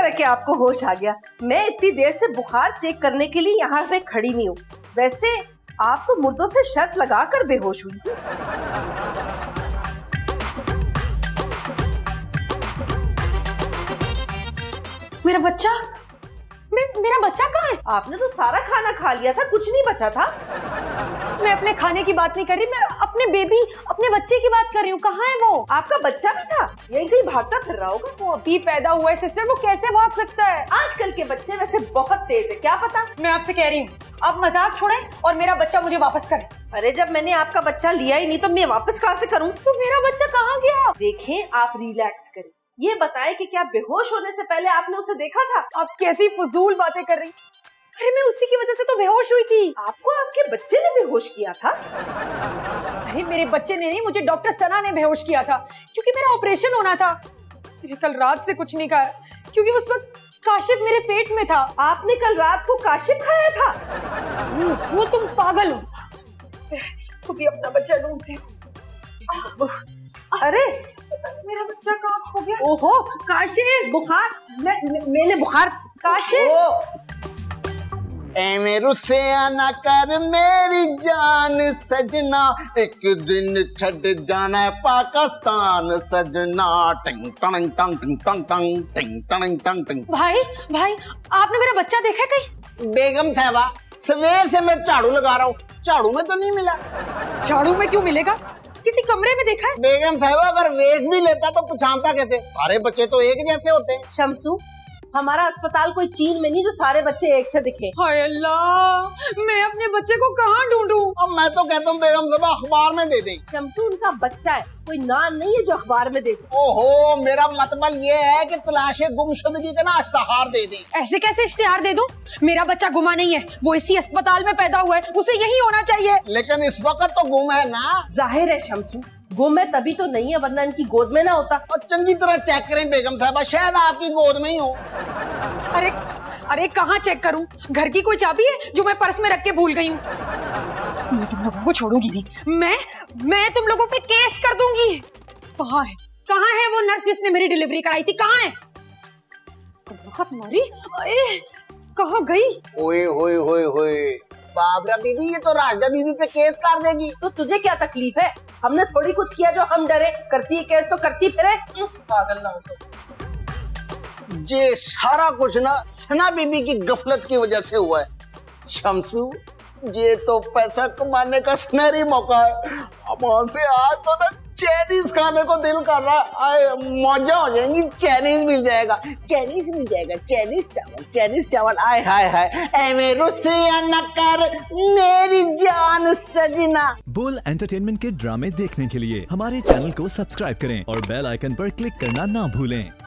है कि आपको होश आ गया। मैं इतनी देर से बुखार चेक करने के लिए यहाँ पे खड़ी नहीं हूँ। वैसे आप तो मुर्दों से शर्त लगाकर बेहोश हुई थी। मेरा बच्चा मेरा बच्चा कहाँ है? आपने तो सारा खाना खा लिया था, कुछ नहीं बचा था। मैं अपने खाने की बात नहीं कर रही, मैं अपने बेबी, अपने बच्चे की बात कर रही हूँ। कहाँ है वो? आपका बच्चा भी था, यही कहीं भागता फिर रहा होगा। वो अभी पैदा हुआ है सिस्टर, वो कैसे भाग सकता है? आजकल के बच्चे वैसे बहुत तेज है, क्या पता। मैं आपसे कह रही हूँ आप मजाक छोड़े और मेरा बच्चा मुझे वापस करें। अरे जब मैंने आपका बच्चा लिया ही नहीं तो मैं वापस कहाँ से करूँ? तो मेरा बच्चा कहाँ गया? देखें, आप रिलैक्स करें। ये बताएं कि क्या बेहोश होने से पहले आपने उसे देखा था? आप कैसी फजूल बातें कर रही? अरे मैं उसी की वजह से तो बेहोश हुई थी। आपको आपके बच्चे ने बेहोश किया था? अरे मेरे बच्चे ने नहीं, मुझे डॉक्टर सना ने बेहोश किया था क्योंकि मेरा ऑपरेशन होना था। मैंने कल रात से कुछ नहीं खाया क्योंकि उस वक्त काशिफ मेरे पेट में था। आपने कल रात को काशिफ खाया था? वो तुम पागल हो। खुद ही अपना बच्चा ढूंढती हूँ। अरे मेरा बच्चा कहाँ खो गया? ओहो काशिफ, बुखार। मैंने बुखार। काशिफ ऐ रुसे ना कर मेरी जान सजना, एक दिन छड़ जाना है पाकिस्तान सजना। टंग टंग टंग टंग टंग टंग टंग टंग टंग टंग। भाई आपने मेरा बच्चा देखा कहीं? बेगम साहबा, सवेर से मैं झाड़ू लगा रहा हूँ, झाड़ू में तो नहीं मिला। झाड़ू में क्यों मिलेगा? किसी कमरे में देखा है? बेगम साहबा, अगर देख भी लेता तो पहचानता कैसे? सारे बच्चे तो एक जैसे होते हैं। शमसू, हमारा अस्पताल कोई चीन में नहीं जो सारे बच्चे एक से दिखे। हाय अल्लाह, मैं अपने बच्चे को कहाँ ढूंढूं? अब मैं तो कहता हूँ बेगम साहबा अखबार में दे दें। शमसू, उनका बच्चा है, कोई नाम नहीं है जो अखबार में दे दे। ओहो, मेरा मतलब ये है कि तलाशे गुमशुदगी का ना इश्तिहार दे दें। ऐसे कैसे इश्तिहार दे दूं? मेरा बच्चा गुमा नहीं है, वो इसी अस्पताल में पैदा हुआ है, उसे यही होना चाहिए। लेकिन इस वक्त तो गुम है ना। जाहिर है शमसू, गुम है तभी तो नहीं है, वरना इनकी गोद में ना होता। और चंगी तरह चेक करें बेगम साहबा, शायद आपकी गोद में ही हो। अरे कहाँ चेक करूं? घर की कोई चाबी है जो मैं पर्स में रख के भूल गई हूँ? मैं तुम लोगों को छोड़ूंगी नहीं। मैं तुम लोगों पे केस कर दूंगी। कहाँ है वो नर्स जिसने मेरी डिलीवरी कराई थी? कहाँ है? वक्त मारी, कहाँ गई? ओए होए होए होए, बाबरा बीबी, ये तो राजदा बीबी पे केस कर देगी। तो तुझे क्या तकलीफ है? हमने थोड़ी कुछ किया जो हम डरे। करती है केस तो करती फिरे। पागल ना हो तो। ये सारा कुछ ना सना बीबी की गफलत की वजह से हुआ है। शमसू, ये तो पैसा कमाने का सुनहरी मौका है। अमान से आज तो ना चाइनीज खाने को दिल कर रहा है। मौजा हो जाएंगी, चाइनीज मिल जाएगा, चाइनीज चावल। आय हाय हाय, ऐ रुसिया न कर मेरी जान सजना। बोल एंटरटेनमेंट के ड्रामे देखने के लिए हमारे चैनल को सब्सक्राइब करें और बेल आइकन पर क्लिक करना ना भूलें।